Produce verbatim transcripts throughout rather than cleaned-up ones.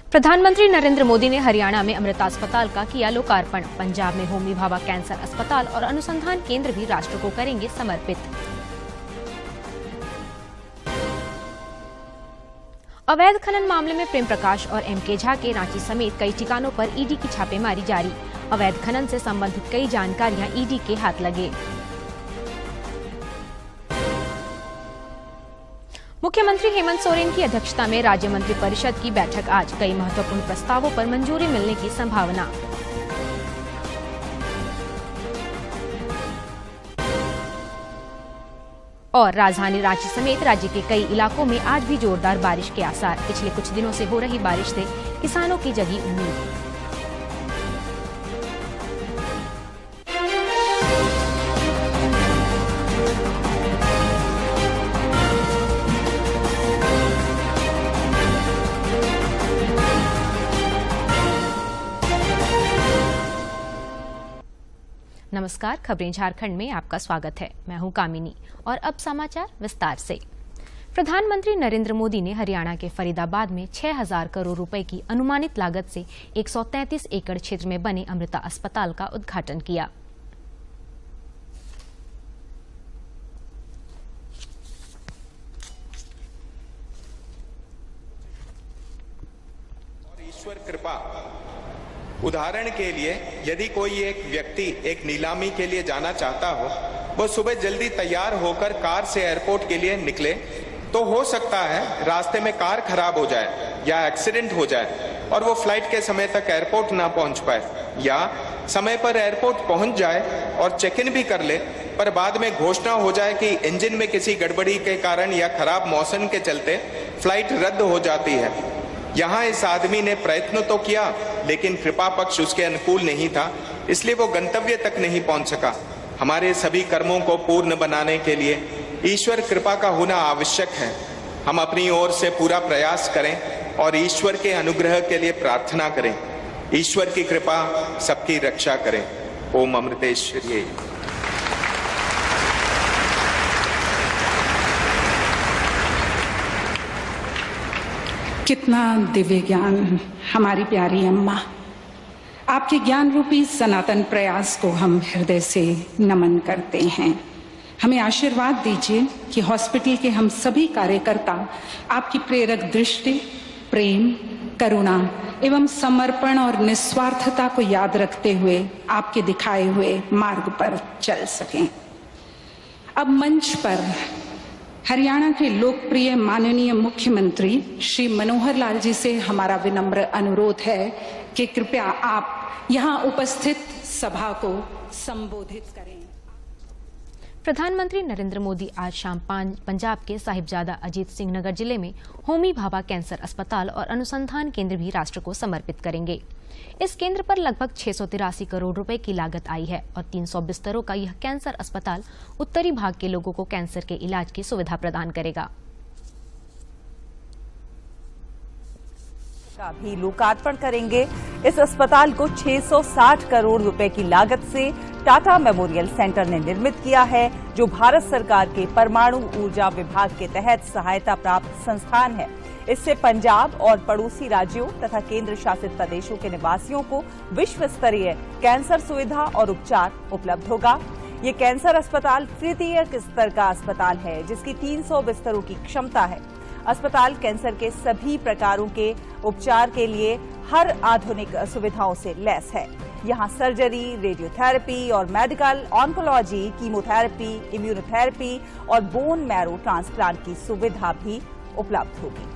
प्रधानमंत्री नरेंद्र मोदी ने हरियाणा में अमृता अस्पताल का किया लोकार्पण। पंजाब में होमी भाभा कैंसर अस्पताल और अनुसंधान केंद्र भी राष्ट्र को करेंगे समर्पित। अवैध खनन मामले में प्रेम प्रकाश और एम के झा के रांची समेत कई ठिकानों पर ईडी की छापेमारी जारी। अवैध खनन से संबंधित कई जानकारियां ईडी के हाथ लगे। मुख्यमंत्री हेमंत सोरेन की अध्यक्षता में राज्य मंत्री परिषद की बैठक आज। कई महत्वपूर्ण प्रस्तावों पर मंजूरी मिलने की संभावना। और राजधानी रांची समेत राज्य के कई इलाकों में आज भी जोरदार बारिश के आसार। पिछले कुछ दिनों से हो रही बारिश से किसानों की जगी उम्मीद। नमस्कार, खबरें झारखंड में आपका स्वागत है। मैं हूं कामिनी और अब समाचार विस्तार से। प्रधानमंत्री नरेंद्र मोदी ने हरियाणा के फरीदाबाद में छह हज़ार करोड़ रुपए की अनुमानित लागत से एक सौ तैंतीस एकड़ क्षेत्र में बने अमृता अस्पताल का उद्घाटन किया। और ईश्वर कृपा, उदाहरण के लिए यदि कोई एक व्यक्ति एक नीलामी के लिए जाना चाहता हो, वो सुबह जल्दी तैयार होकर कार से एयरपोर्ट के लिए निकले, तो हो सकता है रास्ते में कार खराब हो जाए या एक्सीडेंट हो जाए और वो फ्लाइट के समय तक एयरपोर्ट ना पहुंच पाए, या समय पर एयरपोर्ट पहुंच जाए और चेक इन भी कर ले, पर बाद में घोषणा हो जाए कि इंजन में किसी गड़बड़ी के कारण या खराब मौसम के चलते फ्लाइट रद्द हो जाती है। यहाँ इस आदमी ने प्रयत्न तो किया, लेकिन कृपा पक्ष उसके अनुकूल नहीं था, इसलिए वो गंतव्य तक नहीं पहुंच सका। हमारे सभी कर्मों को पूर्ण बनाने के लिए ईश्वर कृपा का होना आवश्यक है। हम अपनी ओर से पूरा प्रयास करें और ईश्वर के अनुग्रह के लिए प्रार्थना करें। ईश्वर की कृपा सबकी रक्षा करें। ओम अमृतेश्वरी। कितना दिव्य ज्ञान हमारी प्यारी अम्मा। आपके ज्ञान रूपी सनातन प्रयास को हम हृदय से नमन करते हैं। हमें आशीर्वाद दीजिए कि हॉस्पिटल के हम सभी कार्यकर्ता आपकी प्रेरक दृष्टि, प्रेम, करुणा एवं समर्पण और निस्वार्थता को याद रखते हुए आपके दिखाए हुए मार्ग पर चल सकें। अब मंच पर हरियाणा के लोकप्रिय माननीय मुख्यमंत्री श्री मनोहर लाल जी से हमारा विनम्र अनुरोध है कि कृपया आप यहां उपस्थित सभा को संबोधित करें। प्रधानमंत्री नरेंद्र मोदी आज शाम पंजाब के साहिबजादा अजीत सिंह नगर जिले में होमी भाभा कैंसर अस्पताल और अनुसंधान केंद्र भी राष्ट्र को समर्पित करेंगे। इस केंद्र पर लगभग छह सौ तिरासी करोड़ रुपए की लागत आई है और तीन सौ बिस्तरों का यह कैंसर अस्पताल उत्तरी भाग के लोगों को कैंसर के इलाज की सुविधा प्रदान करेगा। का भी लोकार्पण करेंगे। इस अस्पताल को छह सौ साठ करोड़ रुपए की लागत से टाटा मेमोरियल सेंटर ने निर्मित किया है, जो भारत सरकार के परमाणु ऊर्जा विभाग के तहत सहायता प्राप्त संस्थान है। इससे पंजाब और पड़ोसी राज्यों तथा केंद्र शासित प्रदेशों के निवासियों को विश्व स्तरीय कैंसर सुविधा और उपचार उपलब्ध होगा। ये कैंसर अस्पताल तृतीय स्तर का अस्पताल है, जिसकी तीन सौ बिस्तरों की क्षमता है। अस्पताल कैंसर के सभी प्रकारों के उपचार के लिए हर आधुनिक सुविधाओं से लैस है। यहाँ सर्जरी, रेडियोथेरेपी और मेडिकल ऑन्कोलॉजी, कीमोथेरेपी, इम्यूनोथेरेपी और बोन मैरो ट्रांसप्लांट की सुविधा भी उपलब्ध होगी।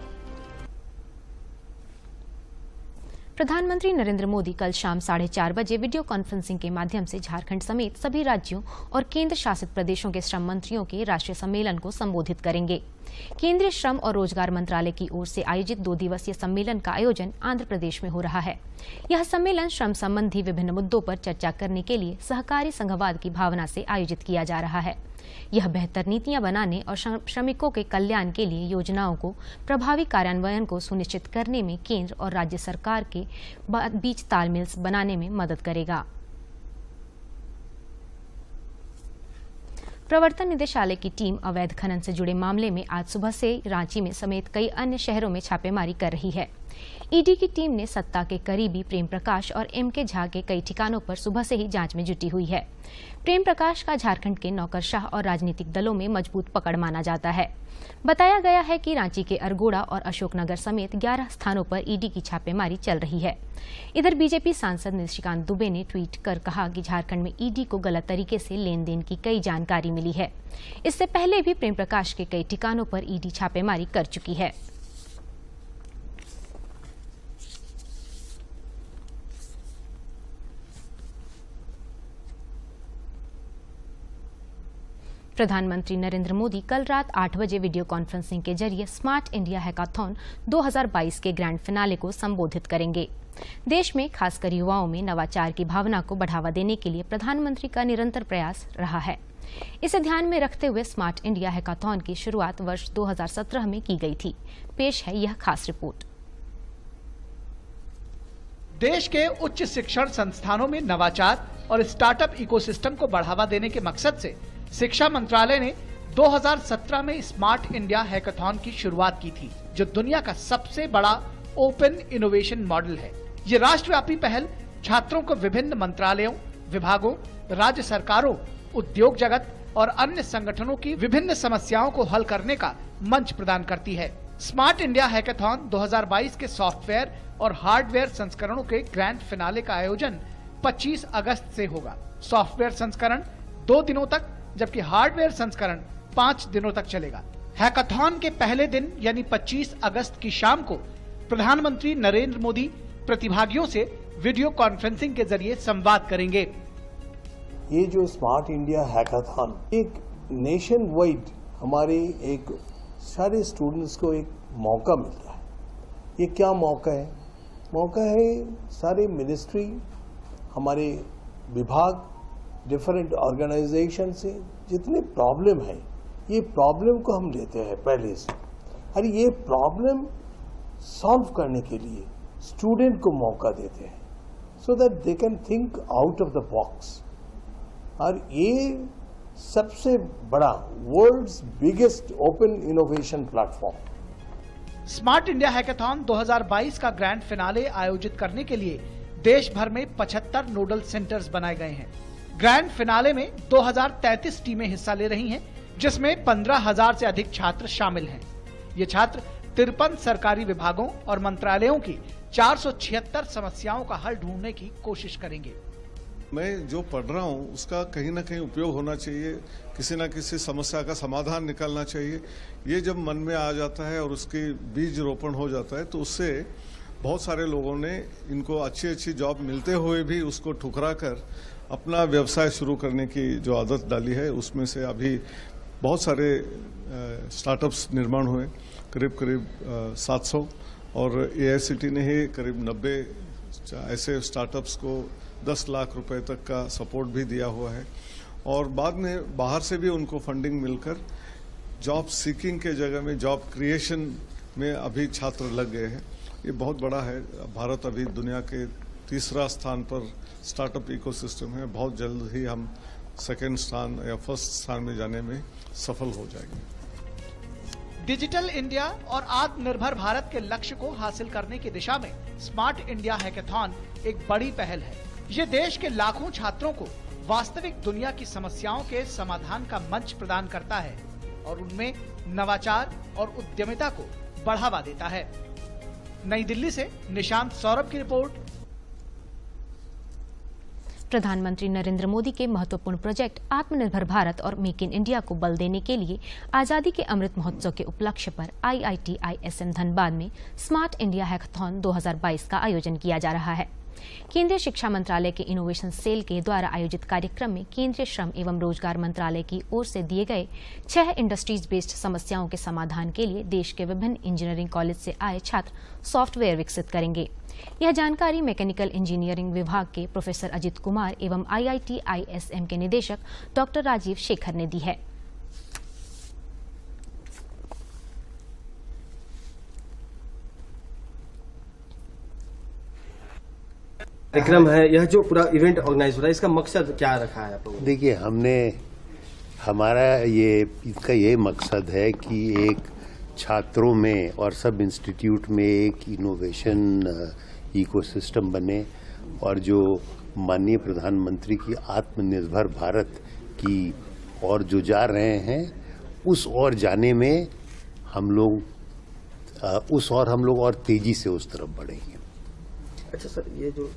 प्रधानमंत्री नरेंद्र मोदी कल शाम साढ़े चार बजे वीडियो कॉन्फ्रेंसिंग के माध्यम से झारखंड समेत सभी राज्यों और केंद्र शासित प्रदेशों के श्रम मंत्रियों के राष्ट्रीय सम्मेलन को संबोधित करेंगे। केंद्रीय श्रम और रोजगार मंत्रालय की ओर से आयोजित दो दिवसीय सम्मेलन का आयोजन आंध्र प्रदेश में हो रहा है। यह सम्मेलन श्रम संबंधी विभिन्न मुद्दों पर चर्चा करने के लिए सहकारी संघवाद की भावना से आयोजित किया जा रहा है। यह बेहतर नीतियां बनाने और श्रमिकों के कल्याण के लिए योजनाओं को प्रभावी कार्यान्वयन को सुनिश्चित करने में केंद्र और राज्य सरकार के बीच तालमेल बनाने में मदद करेगा। प्रवर्तन निदेशालय की टीम अवैध खनन से जुड़े मामले में आज सुबह से रांची में समेत कई अन्य शहरों में छापेमारी कर रही है। ईडी की टीम ने सत्ता के करीबी प्रेम प्रकाश और एम के झा के कई ठिकानों पर सुबह से ही जांच में जुटी हुई है। प्रेम प्रकाश का झारखंड के नौकरशाह और राजनीतिक दलों में मजबूत पकड़ माना जाता है। बताया गया है कि रांची के अरगोड़ा और अशोकनगर समेत ग्यारह स्थानों पर ईडी की छापेमारी चल रही है। इधर बीजेपी सांसद निशिकांत दुबे ने ट्वीट कर कहा कि झारखंड में ईडी को गलत तरीके से लेन देन की कई जानकारी मिली है। इससे पहले भी प्रेम प्रकाश के कई ठिकानों पर ईडी छापेमारी कर चुकी है। प्रधानमंत्री नरेंद्र मोदी कल रात आठ बजे वीडियो कॉन्फ्रेंसिंग के जरिए स्मार्ट इंडिया हैकाथॉन दो हज़ार बाईस के ग्रैंड फिनाले को संबोधित करेंगे। देश में खासकर युवाओं में नवाचार की भावना को बढ़ावा देने के लिए प्रधानमंत्री का निरंतर प्रयास रहा है। इसे ध्यान में रखते हुए स्मार्ट इंडिया हैकाथॉन की शुरुआत वर्ष दो हज़ार सत्रह में की गई थी। पेश है यह खास रिपोर्ट। देश के उच्च शिक्षण संस्थानों में नवाचार और स्टार्टअप इकोसिस्टम को बढ़ावा देने के मकसद से शिक्षा मंत्रालय ने दो हज़ार सत्रह में स्मार्ट इंडिया हैकाथॉन की शुरुआत की थी, जो दुनिया का सबसे बड़ा ओपन इनोवेशन मॉडल है। ये राष्ट्रव्यापी पहल छात्रों को विभिन्न मंत्रालयों, विभागों, राज्य सरकारों, उद्योग जगत और अन्य संगठनों की विभिन्न समस्याओं को हल करने का मंच प्रदान करती है। स्मार्ट इंडिया हैकाथॉन दो हज़ार बाईस के सॉफ्टवेयर और हार्डवेयर संस्करणों के ग्रैंड फिनाले का आयोजन पच्चीस अगस्त से होगा। सॉफ्टवेयर संस्करण दो दिनों तक जबकि हार्डवेयर संस्करण पाँच दिनों तक चलेगा। हैकाथॉन के पहले दिन यानी पच्चीस अगस्त की शाम को प्रधानमंत्री नरेंद्र मोदी प्रतिभागियों से वीडियो कॉन्फ्रेंसिंग के जरिए संवाद करेंगे। ये जो स्मार्ट इंडिया हैकाथॉन एक नेशन वाइड हमारे एक सारे स्टूडेंट्स को एक मौका मिलता है। ये क्या मौका है? मौका है सारे मिनिस्ट्री, हमारे विभाग, डिफरेंट ऑर्गेनाइजेशन से जितने प्रॉब्लम है, ये प्रॉब्लम को हम लेते हैं पहले से, और ये प्रॉब्लम सॉल्व करने के लिए स्टूडेंट को मौका देते हैं, so that they can think out of the box. और ये सबसे बड़ा world's biggest open innovation platform. Smart India hackathon दो हज़ार बाईस का ग्रैंड फिनाले आयोजित करने के लिए देश भर में पचहत्तर नोडल सेंटर्स बनाए गए हैं। ग्रैंड फिनाले में दो हज़ार तैंतीस टीमें हिस्सा ले रही हैं, जिसमें पंद्रह हज़ार से अधिक छात्र शामिल हैं। ये छात्र तिरपन सरकारी विभागों और मंत्रालयों की चार सौ छिहत्तर समस्याओं का हल ढूंढने की कोशिश करेंगे। मैं जो पढ़ रहा हूँ उसका कहीं ना कहीं उपयोग होना चाहिए, किसी न किसी समस्या का समाधान निकलना चाहिए। ये जब मन में आ जाता है और उसकी बीज रोपण हो जाता है, तो उससे बहुत सारे लोगों ने इनको अच्छी अच्छी जॉब मिलते हुए भी उसको ठुकरा कर अपना व्यवसाय शुरू करने की जो आदत डाली है, उसमें से अभी बहुत सारे स्टार्टअप्स निर्माण हुए, करीब करीब सात सौ, और ए आई सी टी ने ही करीब नब्बे ऐसे स्टार्टअप्स को दस लाख रुपए तक का सपोर्ट भी दिया हुआ है। और बाद में बाहर से भी उनको फंडिंग मिलकर जॉब सीकिंग के जगह में जॉब क्रिएशन में अभी छात्र लग गए हैं। ये बहुत बड़ा है। भारत अभी दुनिया के तीसरा स्थान पर स्टार्टअप इकोसिस्टम है। बहुत जल्द ही हम सेकेंड स्थान या फर्स्ट स्थान में जाने में सफल हो जाएंगे। डिजिटल इंडिया और आत्मनिर्भर भारत के लक्ष्य को हासिल करने की दिशा में स्मार्ट इंडिया हैकाथॉन एक बड़ी पहल है। ये देश के लाखों छात्रों को वास्तविक दुनिया की समस्याओं के समाधान का मंच प्रदान करता है और उनमें नवाचार और उद्यमिता को बढ़ावा देता है। नई दिल्ली से निशांत सौरभ की रिपोर्ट। प्रधानमंत्री नरेंद्र मोदी के महत्वपूर्ण प्रोजेक्ट आत्मनिर्भर भारत और मेक इन इंडिया को बल देने के लिए आजादी के अमृत महोत्सव के उपलक्ष्य पर I I T I S M Dhanbad में स्मार्ट इंडिया हैकाथॉन दो हज़ार बाईस का आयोजन किया जा रहा है। केंद्रीय शिक्षा मंत्रालय के इनोवेशन सेल के द्वारा आयोजित कार्यक्रम में केंद्रीय श्रम एवं रोजगार मंत्रालय की ओर से दिए गए छह इंडस्ट्रीज बेस्ड समस्याओं के समाधान के लिए देश के विभिन्न इंजीनियरिंग कॉलेज से आए छात्र सॉफ्टवेयर विकसित करेंगे। यह जानकारी मैकेनिकल इंजीनियरिंग विभाग के प्रोफेसर अजित कुमार एवं I I T I S M के निदेशक डॉक्टर राजीव शेखर ने दी है। कार्यक्रम है, यह जो पूरा इवेंट ऑर्गेनाइज हो रहा है, इसका मकसद क्या रखा है आप लोगों ने? देखिए, हमने हमारा ये इसका ये मकसद है कि एक छात्रों में और सब इंस्टीट्यूट में एक इनोवेशन इकोसिस्टम बने और जो माननीय प्रधानमंत्री की आत्मनिर्भर भारत की ओर जो जा रहे हैं उस ओर जाने में हम लोग उस और हम लोग और तेजी से उस तरफ बढ़ेंगे। अच्छा सर, ये जो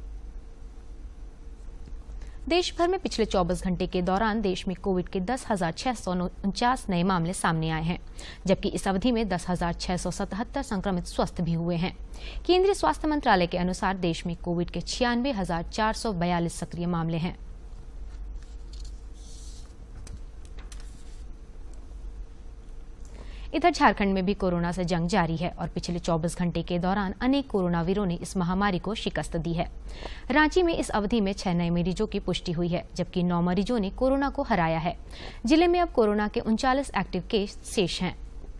देश भर में पिछले चौबीस घंटे के दौरान देश में कोविड के दस हजार छह सौ उनचास नए मामले सामने आए हैं, जबकि इस अवधि में दस हजार छह सौ सतहत्तर संक्रमित स्वस्थ भी हुए हैं। केंद्रीय स्वास्थ्य मंत्रालय के अनुसार देश में कोविड के छियानवे हजार चार सौ बयालीस सक्रिय मामले हैं। इधर झारखंड में भी कोरोना से जंग जारी है और पिछले चौबीस घंटे के दौरान अनेक कोरोना वीरों ने इस महामारी को शिकस्त दी है। रांची में इस अवधि में छह नए मरीजों की पुष्टि हुई है, जबकि नौ मरीजों ने कोरोना को हराया है। जिले में अब कोरोना के उनचालीस एक्टिव केस शेष हैं।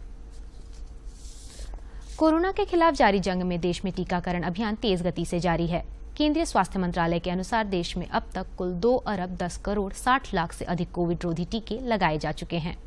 कोरोना के खिलाफ जारी जंग में देश में टीकाकरण अभियान तेज गति से जारी है। केंद्रीय स्वास्थ्य मंत्रालय के अनुसार देश में अब तक कुल दो अरब दस करोड़ साठ लाख से अधिक कोविड रोधी टीके लगाए जा चुके हैं।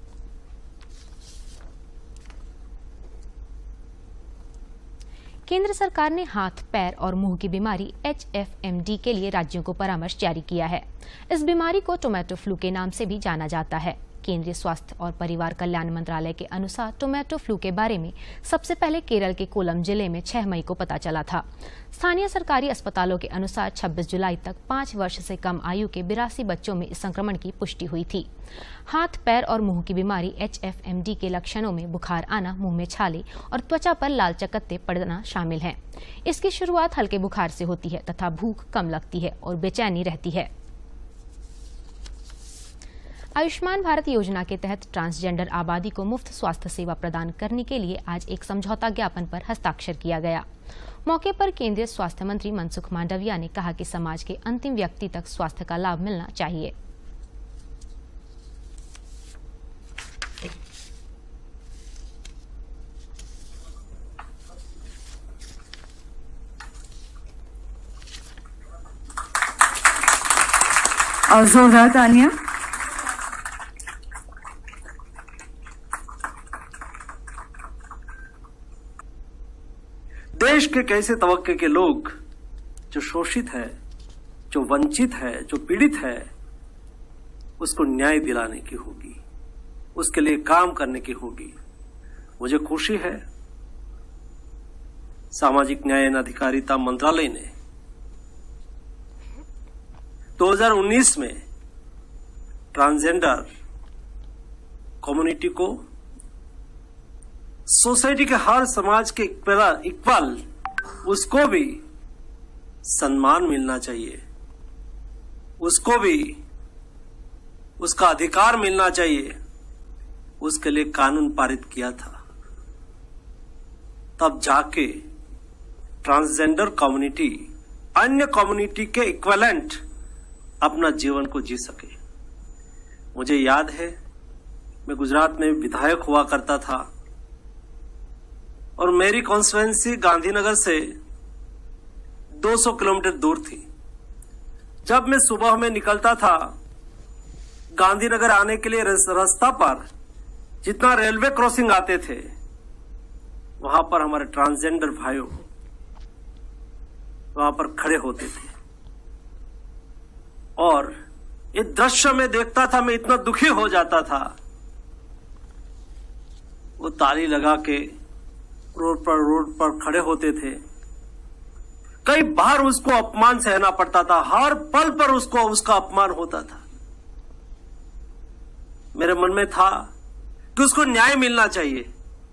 केंद्र सरकार ने हाथ, पैर और मुंह की बीमारी एच एफ एम डी के लिए राज्यों को परामर्श जारी किया है। इस बीमारी को टोमेटो फ्लू के नाम से भी जाना जाता है। केंद्रीय स्वास्थ्य और परिवार कल्याण मंत्रालय के अनुसार टोमेटो फ्लू के बारे में सबसे पहले केरल के कोलम जिले में छह मई को पता चला था। स्थानीय सरकारी अस्पतालों के अनुसार छब्बीस जुलाई तक पाँच वर्ष से कम आयु के बिरासी बच्चों में इस संक्रमण की पुष्टि हुई थी। हाथ, पैर और मुंह की बीमारी एच एफ एम डी के लक्षणों में बुखार आना, मुंह में छाले और त्वचा पर लाल चकत्ते पड़ना शामिल है। इसकी शुरुआत हल्के बुखार से होती है तथा भूख कम लगती है और बेचैनी रहती है। आयुष्मान भारत योजना के तहत ट्रांसजेंडर आबादी को मुफ्त स्वास्थ्य सेवा प्रदान करने के लिए आज एक समझौता ज्ञापन पर हस्ताक्षर किया गया। मौके पर केंद्रीय स्वास्थ्य मंत्री मनसुख मांडविया ने कहा कि समाज के अंतिम व्यक्ति तक स्वास्थ्य का लाभ मिलना चाहिए। और जोरदार तालियां। देश के कैसे तबके के लोग जो शोषित है, जो वंचित है, जो पीड़ित है, उसको न्याय दिलाने की होगी, उसके लिए काम करने की होगी। मुझे खुशी है सामाजिक न्याय एवं अधिकारिता मंत्रालय ने दो हज़ार उन्नीस में ट्रांसजेंडर कम्युनिटी को सोसाइटी के हर समाज के इक्वल उसको भी सम्मान मिलना चाहिए, उसको भी उसका अधिकार मिलना चाहिए, उसके लिए कानून पारित किया था। तब जाके ट्रांसजेंडर कम्युनिटी अन्य कम्युनिटी के इक्विवेलेंट अपना जीवन को जी सके। मुझे याद है मैं गुजरात में विधायक हुआ करता था और मेरी कॉन्स्टिट्यूएंसी गांधीनगर से दो सौ किलोमीटर दूर थी। जब मैं सुबह में निकलता था गांधीनगर आने के लिए रास्ता पर जितना रेलवे क्रॉसिंग आते थे वहां पर हमारे ट्रांसजेंडर भाइयों वहां पर खड़े होते थे और ये दृश्य में देखता था, मैं इतना दुखी हो जाता था। वो ताली लगा के रोड पर रोड पर खड़े होते थे। कई बार उसको अपमान सहना पड़ता था, हर पल पर उसको उसका अपमान होता था। मेरे मन में था कि उसको न्याय मिलना चाहिए।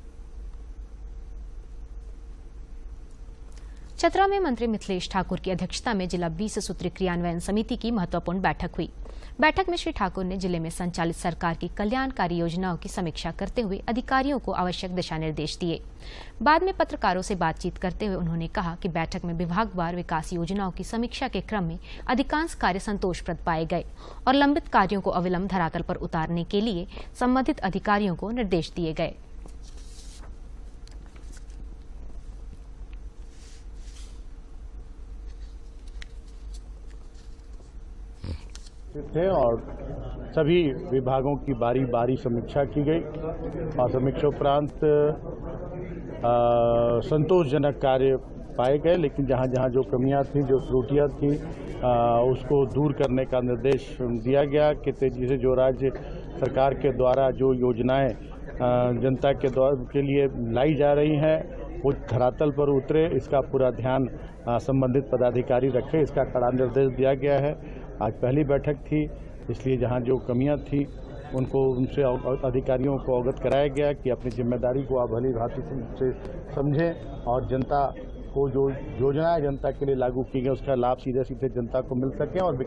चतरा में मंत्री मिथिलेश ठाकुर की अध्यक्षता में जिला बीस सूत्री क्रियान्वयन समिति की महत्वपूर्ण बैठक हुई। बैठक में श्री ठाकुर ने जिले में संचालित सरकार की कल्याणकारी योजनाओं की समीक्षा करते हुए अधिकारियों को आवश्यक दिशा निर्देश दिए। बाद में पत्रकारों से बातचीत करते हुए उन्होंने कहा कि बैठक में विभागवार विकास योजनाओं की समीक्षा के क्रम में अधिकांश कार्य संतोषप्रद पाए गए और लंबित कार्यों को अविलंब धरातल पर उतारने के लिए संबंधित अधिकारियों को निर्देश दिए गए। थे और सभी विभागों की बारी बारी समीक्षा की गई और समीक्षा उपरांत संतोषजनक कार्य पाए गए, लेकिन जहां जहां जो कमियां थी, जो त्रुटियां थी, आ, उसको दूर करने का निर्देश दिया गया कि तेजी से जो राज्य सरकार के द्वारा जो योजनाएं जनता के द्वारा के लिए लाई जा रही हैं वो धरातल पर उतरे, इसका पूरा ध्यान संबंधित पदाधिकारी रखे, इसका कड़ा निर्देश दिया गया है। आज पहली बैठक थी, इसलिए जहां जो कमियां थी उनको उनसे अधिकारियों को अवगत कराया गया कि अपनी जिम्मेदारी को आप भली भांति से समझें और जनता को जो योजनाएं जनता के लिए लागू की गई उसका लाभ सीधे सीधे जनता को मिल सके। और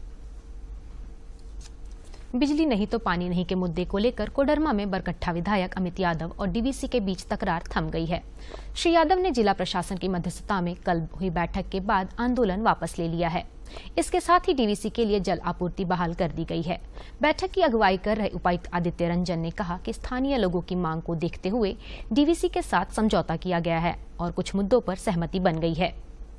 बिजली नहीं तो पानी नहीं के मुद्दे को लेकर कोडरमा में बरकट्ठा विधायक अमित यादव और डीवीसी के बीच तकरार थम गई है। श्री यादव ने जिला प्रशासन की मध्यस्थता में कल हुई बैठक के बाद आंदोलन वापस ले लिया है। इसके साथ ही डीवीसी के लिए जल आपूर्ति बहाल कर दी गई है। बैठक की अगुवाई कर रहे उपायुक्त आदित्य रंजन ने कहा कि स्थानीय लोगों की मांग को देखते हुए डीवीसी के साथ समझौता किया गया है और कुछ मुद्दों पर सहमति बन गई है।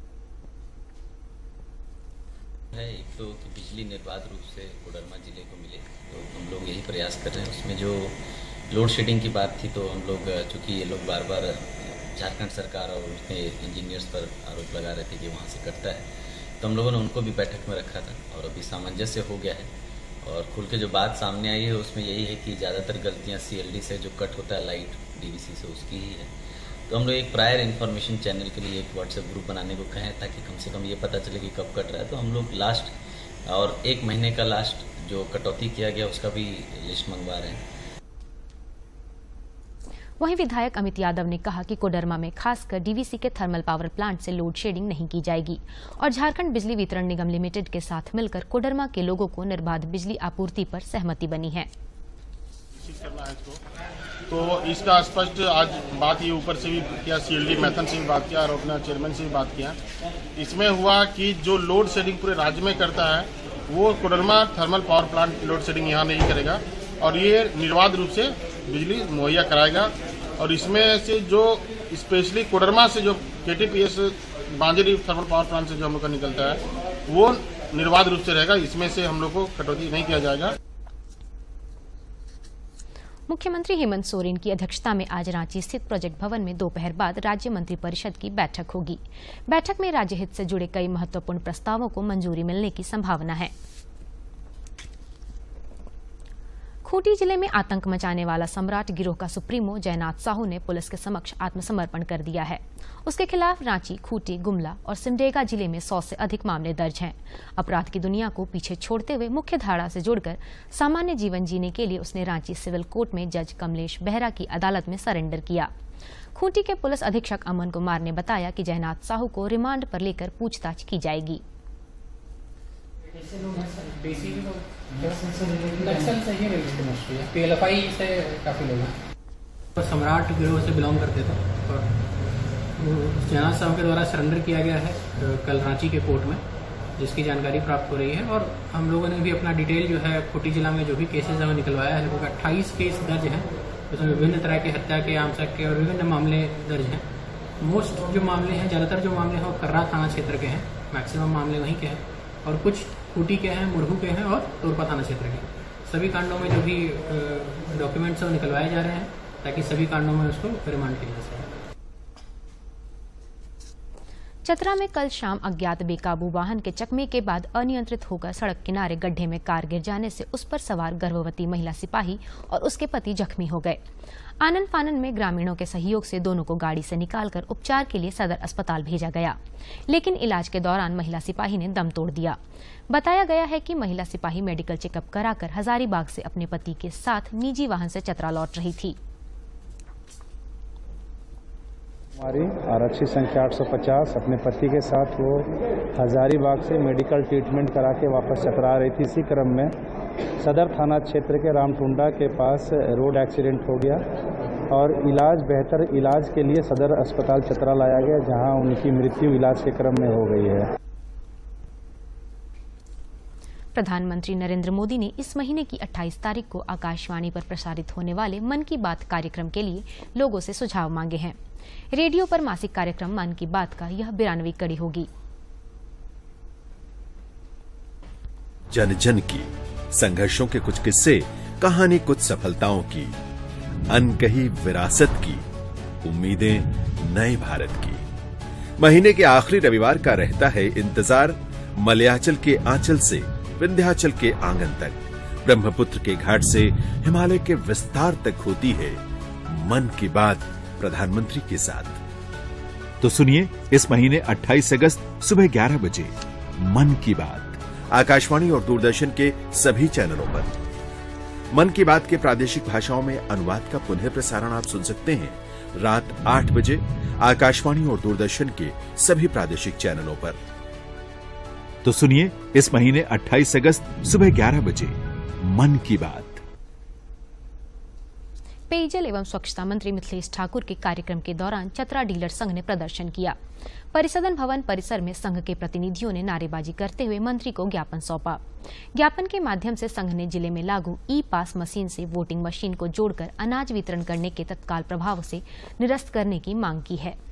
एक तो कि बिजली निर्बाध रूप से कोडरमा जिले को मिले, तो हम लोग यही प्रयास कर रहे हैं। उसमें जो लोड शेडिंग की बात थी, तो हम लोग चूँकि ये लोग बार बार झारखंड सरकार और उसके इंजीनियर्स पर आरोप लगा रहे थे कि वहाँ से कटता है, तो हम लोगों ने उनको भी बैठक में रखा था और अभी सामंजस्य हो गया है। और खुल के जो बात सामने आई है उसमें यही है कि ज़्यादातर गलतियाँ सीएलडी से जो कट होता है लाइट डीवीसी से उसकी ही है। तो हम लोग एक प्रायर इन्फॉर्मेशन चैनल के लिए एक व्हाट्सएप ग्रुप बनाने को कहें ताकि कम से कम ये पता चले कि कब कट रहा है। तो हम लोग लास्ट और एक महीने का लास्ट जो कटौती किया गया उसका भी लिस्ट मंगवा रहे हैं। वहीं विधायक अमित यादव ने कहा कि कोडरमा में खासकर डीवीसी के थर्मल पावर प्लांट से लोड शेडिंग नहीं की जाएगी और झारखंड बिजली वितरण निगम लिमिटेड के साथ मिलकर कोडरमा के लोगों को निर्बाध बिजली आपूर्ति पर सहमति बनी है। तो इसका स्पष्ट आज बात ये ऊपर से भी किया, सीएलडी मैथन से भी बात किया और अपना चेयरमैन से भी बात किया। इसमें हुआ कि जो लोड शेडिंग पूरे राज्य में करता है वो Koderma thermal power plant load shedding यहाँ नहीं करेगा और ये निर्बाध रूप से बिजली मुहैया कराएगा। और इसमें से जो स्पेशली कोडरमा से जो KTPS Banjari thermal power plant से जो हम लोग का निकलता है वो निर्बाध रूप से रहेगा, इसमें से हम लोग को कटौती नहीं किया जाएगा। मुख्यमंत्री हेमंत सोरेन की अध्यक्षता में आज रांची स्थित प्रोजेक्ट भवन में दोपहर बाद राज्य मंत्रिपरिषद की बैठक होगी। बैठक में राज्य हित से जुड़े कई महत्वपूर्ण प्रस्तावों को मंजूरी मिलने की संभावना है। खूंटी जिले में आतंक मचाने वाला सम्राट गिरोह का सुप्रीमो जयनाथ साहू ने पुलिस के समक्ष आत्मसमर्पण कर दिया है। उसके खिलाफ रांची, खूंटी, गुमला और सिमडेगा जिले में सौ से अधिक मामले दर्ज हैं। अपराध की दुनिया को पीछे छोड़ते हुए मुख्य धारा से जुड़कर सामान्य जीवन जीने के लिए उसने रांची सिविल कोर्ट में जज कमलेश बेहरा की अदालत में सरेंडर किया। खूंटी के पुलिस अधीक्षक अमन कुमार ने बताया कि जयनाथ साहू को रिमांड पर लेकर पूछताछ की जाएगी। पीएलएफआई से काफी लोग हैं, सम्राट गिरोह से बिलोंग करते थे और जयनाथ साहू के द्वारा सरेंडर किया गया है कल रांची के कोर्ट में, जिसकी जानकारी प्राप्त हो रही है। और हम लोगों ने भी अपना डिटेल जो है खूंटी जिला में जो भी केसेज हमें निकलवाया है, लगभग अट्ठाईस केस दर्ज हैं, उसमें विभिन्न तरह के हत्या के, आमसक के और विभिन्न मामले दर्ज हैं। मोस्ट जो मामले हैं, ज़्यादातर जो मामले हैं वो कर्रा थाना क्षेत्र के हैं, मैक्सिमम मामले वहीं के हैं और कुछ खूंटी के हैं, मुरहू के हैं और तोरपा थाना क्षेत्र के। सभी कांडों में जो भी डॉक्यूमेंट्स हैं वो निकलवाए जा रहे हैं ताकि सभी कांडों में उसको रिमांड किया जा सके। चतरा में कल शाम अज्ञात बेकाबू वाहन के चकमे के बाद अनियंत्रित होकर सड़क किनारे गड्ढे में कार गिर जाने से उस पर सवार गर्भवती महिला सिपाही और उसके पति जख्मी हो गए। आनन फानन में ग्रामीणों के सहयोग से दोनों को गाड़ी से निकालकर उपचार के लिए सदर अस्पताल भेजा गया, लेकिन इलाज के दौरान महिला सिपाही ने दम तोड़ दिया। बताया गया है कि महिला सिपाही मेडिकल चेकअप कराकर हजारीबाग से अपने पति के साथ निजी वाहन से चतरा लौट रही थी। हमारी आरक्षी संख्या आठ सौ पचास अपने पति के साथ वो हजारीबाग से मेडिकल ट्रीटमेंट करा के वापस चतरा आ रही थी। इसी क्रम में सदर थाना क्षेत्र के रामटुंडा के पास रोड एक्सीडेंट हो गया और इलाज बेहतर इलाज के लिए सदर अस्पताल चतरा लाया गया, जहां उनकी मृत्यु इलाज के क्रम में हो गई है। प्रधानमंत्री नरेंद्र मोदी ने इस महीने की अट्ठाईस तारीख को आकाशवाणी पर प्रसारित होने वाले मन की बात कार्यक्रम के लिए लोगों से सुझाव मांगे हैं। रेडियो पर मासिक कार्यक्रम मन की बात का यह बिरानवी कड़ी होगी। जन जन की संघर्षों के कुछ किस्से, कहानी कुछ सफलताओं की, अनकही विरासत की, उम्मीदें नए भारत की। महीने के आखिरी रविवार का रहता है इंतजार। मलयाचल के आंचल से विंध्याचल के आंगन तक, ब्रह्मपुत्र के घाट से हिमालय के विस्तार तक होती है मन की बात प्रधानमंत्री के साथ। तो सुनिए इस महीने अट्ठाईस अगस्त सुबह ग्यारह बजे मन की बात, आकाशवाणी और दूरदर्शन के सभी चैनलों पर। मन की बात के प्रादेशिक भाषाओं में अनुवाद का पुनः प्रसारण आप सुन सकते हैं रात आठ बजे आकाशवाणी और दूरदर्शन के सभी प्रादेशिक चैनलों पर। तो सुनिए इस महीने अट्ठाईस अगस्त सुबह ग्यारह बजे मन की बात। पेयजल एवं स्वच्छता मंत्री मिथिलेश ठाकुर के कार्यक्रम के दौरान चतरा डीलर संघ ने प्रदर्शन किया। परिसदन भवन परिसर में संघ के प्रतिनिधियों ने नारेबाजी करते हुए मंत्री को ज्ञापन सौंपा। ज्ञापन के माध्यम से संघ ने जिले में लागू ई पास मशीन से वोटिंग मशीन को जोड़कर अनाज वितरण करने के तत्काल प्रभाव से निरस्त करने की मांग की है।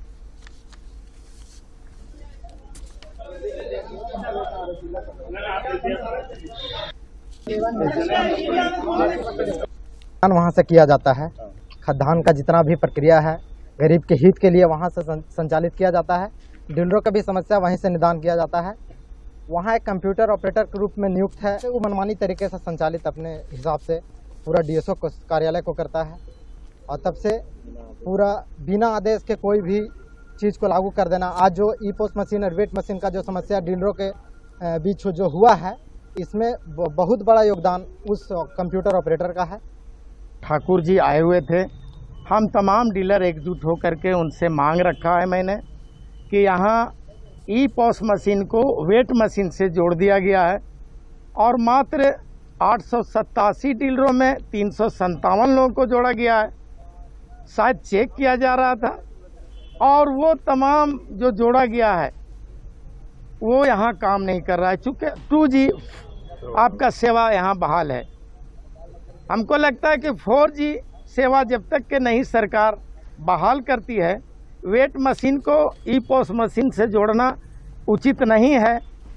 वहाँ से किया जाता है, खाद्यान्न का जितना भी प्रक्रिया है गरीब के हित के लिए वहाँ से संचालित किया जाता है। डीलरों का भी समस्या वहीं से निदान किया जाता है। वहाँ एक कंप्यूटर ऑपरेटर के रूप में नियुक्त है, वो मनमानी तरीके से संचालित अपने हिसाब से पूरा डीएसओ कार्यालय को करता है और तब से पूरा बिना आदेश के कोई भी चीज़ को लागू कर देना। आज जो ई पोस्ट मशीन और वेट मशीन का जो समस्या डीलरों के बीच जो हुआ है, इसमें बहुत बड़ा योगदान उस कंप्यूटर ऑपरेटर का है। ठाकुर जी आए हुए थे, हम तमाम डीलर एकजुट होकर के उनसे मांग रखा है मैंने कि यहाँ ई पॉस मशीन को वेट मशीन से जोड़ दिया गया है और मात्र आठ सौ सत्तासी डीलरों में तीन सौ संतावन लोगों को जोड़ा गया है। शायद चेक किया जा रहा था और वो तमाम जो जोड़ा गया है वो यहाँ काम नहीं कर रहा है। चूँकि टू जी आपका सेवा यहाँ बहाल है, हमको लगता है कि फोर जी सेवा जब तक के नहीं सरकार बहाल करती है, वेट मशीन को ई पोस मशीन से जोड़ना उचित नहीं है।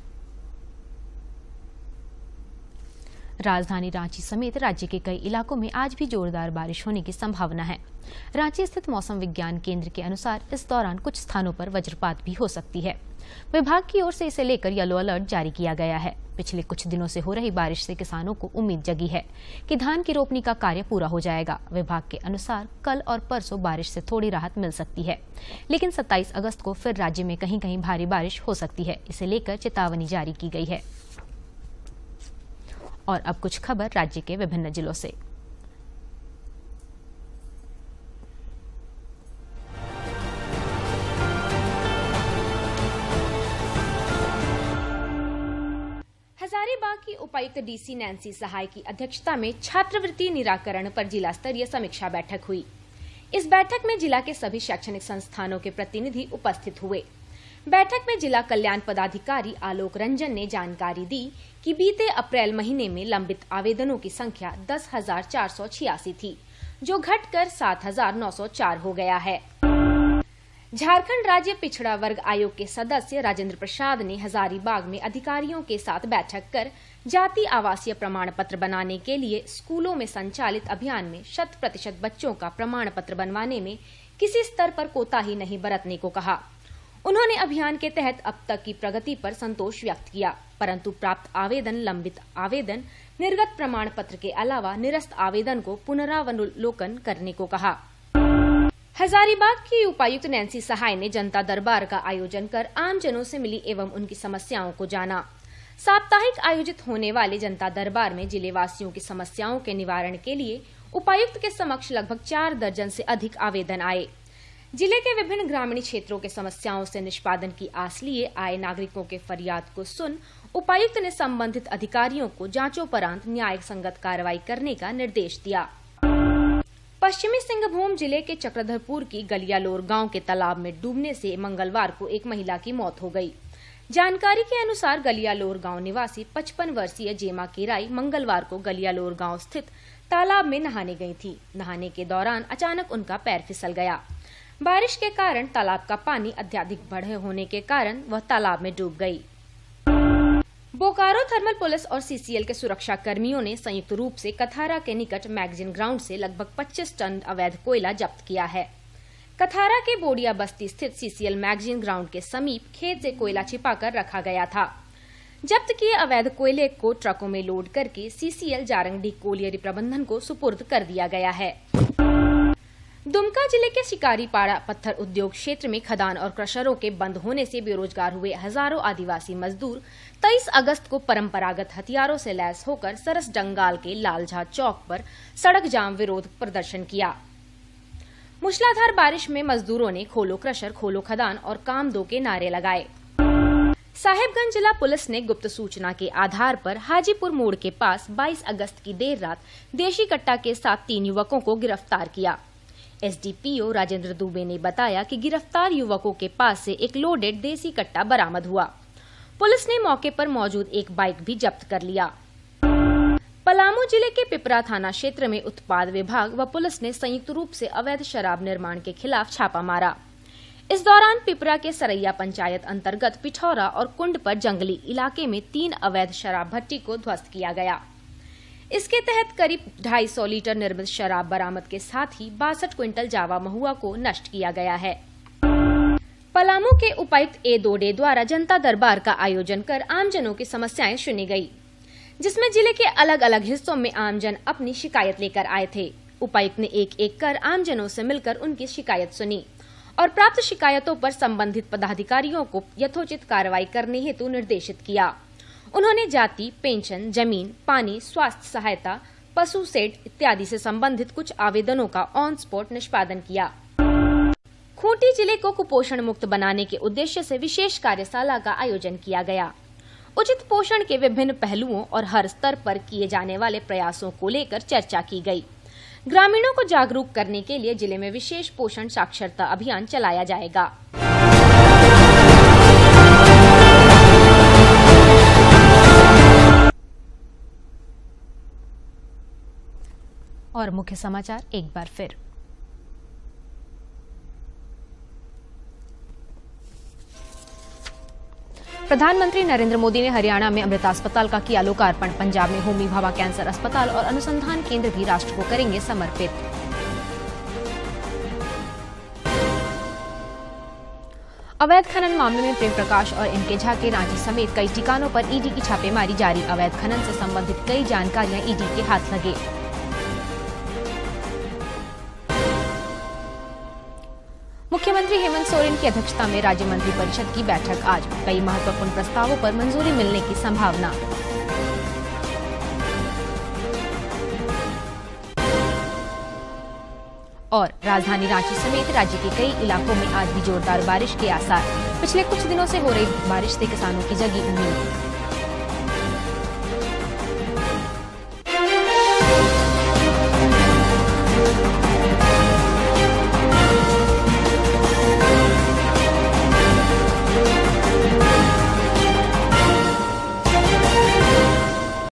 राजधानी रांची समेत राज्य के कई इलाकों में आज भी जोरदार बारिश होने की संभावना है। रांची स्थित मौसम विज्ञान केंद्र के अनुसार इस दौरान कुछ स्थानों पर वज्रपात भी हो सकती है। विभाग की ओर से इसे लेकर येलो अलर्ट जारी किया गया है। पिछले कुछ दिनों से हो रही बारिश से किसानों को उम्मीद जगी है कि धान की रोपनी का कार्य पूरा हो जाएगा। विभाग के अनुसार कल और परसों बारिश से थोड़ी राहत मिल सकती है, लेकिन सत्ताईस अगस्त को फिर राज्य में कहीं कहीं भारी बारिश हो सकती है। इसे लेकर चेतावनी जारी की गई है। और अब कुछ खबर राज्य के विभिन्न जिलों से। हजारीबाग की उपायुक्त डीसी नैंसी सहाय की अध्यक्षता में छात्रवृत्ति निराकरण पर जिला स्तरीय समीक्षा बैठक हुई। इस बैठक में जिला के सभी शैक्षणिक संस्थानों के प्रतिनिधि उपस्थित हुए। बैठक में जिला कल्याण पदाधिकारी आलोक रंजन ने जानकारी दी कि बीते अप्रैल महीने में लंबित आवेदनों की संख्या दस हजार चार सौ छियासी थी, जो घटकर सात हजार नौ सौ चार हो गया है। झारखंड राज्य पिछड़ा वर्ग आयोग के सदस्य राजेंद्र प्रसाद ने हजारीबाग में अधिकारियों के साथ बैठक कर जाति आवासीय प्रमाण पत्र बनाने के लिए स्कूलों में संचालित अभियान में शत प्रतिशत बच्चों का प्रमाण पत्र बनवाने में किसी स्तर पर कोताही नहीं बरतने को कहा। उन्होंने अभियान के तहत अब तक की प्रगति पर संतोष व्यक्त किया, परंतु प्राप्त आवेदन, लंबित आवेदन, निर्गत प्रमाण पत्र के अलावा निरस्त आवेदन को पुनरावलोकन करने को कहा। हजारीबाग की उपायुक्त नैंसी सहाय ने जनता दरबार का आयोजन कर आमजनों से मिली एवं उनकी समस्याओं को जाना। साप्ताहिक आयोजित होने वाले जनता दरबार में जिले वासियों की समस्याओं के निवारण के लिए उपायुक्त के समक्ष लगभग चार दर्जन से अधिक आवेदन आए। जिले के विभिन्न ग्रामीण क्षेत्रों के समस्याओं से निष्पादन की आस लिए आए नागरिकों के फरियाद को सुन उपायुक्त ने संबंधित अधिकारियों को जांचोपरांत न्याय संगत कार्रवाई करने का निर्देश दिया। पश्चिमी सिंहभूम जिले के चक्रधरपुर की गलियालोर गांव के तालाब में डूबने से मंगलवार को एक महिला की मौत हो गई। जानकारी के अनुसार गलियालोर गांव निवासी पचपन वर्षीय जेमा केराई मंगलवार को गलियालोर गांव स्थित तालाब में नहाने गई थी। नहाने के दौरान अचानक उनका पैर फिसल गया। बारिश के कारण तालाब का पानी अत्यधिक बढ़े होने के कारण वह तालाब में डूब गई। बोकारो थर्मल पुलिस और सीसीएल के सुरक्षा कर्मियों ने संयुक्त रूप से कथारा के निकट मैगजीन ग्राउंड से लगभग पच्चीस टन अवैध कोयला जब्त किया है। कथारा के बोडिया बस्ती स्थित सीसीएल मैगजीन ग्राउंड के समीप खेत से कोयला छिपाकर रखा गया था। जब्त किए अवैध कोयले को ट्रकों में लोड करके सीसीएल जारंगडी कोलियरी प्रबंधन को सुपुर्द कर दिया गया है। दुमका जिले के शिकारीपाड़ा पत्थर उद्योग क्षेत्र में खदान और क्रशरों के बंद होने से बेरोजगार हुए हजारों आदिवासी मजदूर तेईस अगस्त को परंपरागत हथियारों से लैस होकर सरस डंगाल के लालझा चौक पर सड़क जाम विरोध प्रदर्शन किया। मूसलाधार बारिश में मजदूरों ने खोलो क्रशर, खोलो खदान और काम दो के नारे लगाए। साहिबगंज जिला पुलिस ने गुप्त सूचना के आधार पर हाजीपुर मोड़ के पास बाईस अगस्त की देर रात देशी कट्टा के साथ तीन युवकों को गिरफ्तार किया। एसडीपीओ राजेंद्र दुबे ने बताया कि गिरफ्तार युवकों के पास से एक लोडेड देसी कट्टा बरामद हुआ। पुलिस ने मौके पर मौजूद एक बाइक भी जब्त कर लिया। पलामू जिले के पिपरा थाना क्षेत्र में उत्पाद विभाग व पुलिस ने संयुक्त रूप से अवैध शराब निर्माण के खिलाफ छापा मारा। इस दौरान पिपरा के सरैया पंचायत अंतर्गत पिठौरा और कुंड पर जंगली इलाके में तीन अवैध शराब भट्टी को ध्वस्त किया गया। इसके तहत करीब ढाई सौ लीटर निर्मित शराब बरामद के साथ ही बासठ क्विंटल जावा महुआ को नष्ट किया गया है। पलामू के उपायुक्त ए दोडे द्वारा जनता दरबार का आयोजन कर आमजनों की समस्याएं सुनी गई, जिसमें जिले के अलग अलग हिस्सों में आमजन अपनी शिकायत लेकर आए थे। उपायुक्त ने एक एक कर आमजनों से मिलकर उनकी शिकायत सुनी और प्राप्त शिकायतों पर संबंधित पदाधिकारियों को यथोचित कार्रवाई करने हेतु निर्देशित किया। उन्होंने जाति, पेंशन, जमीन, पानी, स्वास्थ्य सहायता, पशु सेट इत्यादि से संबंधित कुछ आवेदनों का ऑन स्पॉट निष्पादन किया। खूंटी जिले को कुपोषण मुक्त बनाने के उद्देश्य से विशेष कार्यशाला का आयोजन किया गया। उचित पोषण के विभिन्न पहलुओं और हर स्तर पर किए जाने वाले प्रयासों को लेकर चर्चा की गई। ग्रामीणों को जागरूक करने के लिए जिले में विशेष पोषण साक्षरता अभियान चलाया जाएगा। और मुख्य समाचार एक बार फिर। प्रधानमंत्री नरेंद्र मोदी ने हरियाणा में अमृता अस्पताल का किया लोकार्पण। पंजाब में होमी भाभा कैंसर अस्पताल और अनुसंधान केंद्र भी राष्ट्र को करेंगे समर्पित। अवैध खनन मामले में प्रेम प्रकाश और इनके झा के रांची समेत कई ठिकानों पर ईडी की छापेमारी जारी। अवैध खनन से संबंधित कई जानकारियां ईडी के हाथ लगे। मुख्यमंत्री हेमंत सोरेन की अध्यक्षता में राज्य मंत्री परिषद की बैठक आज। कई महत्वपूर्ण प्रस्तावों पर मंजूरी मिलने की संभावना। और राजधानी रांची समेत राज्य के कई इलाकों में आज भी जोरदार बारिश के आसार। पिछले कुछ दिनों से हो रही बारिश से किसानों की जगी उम्मीद।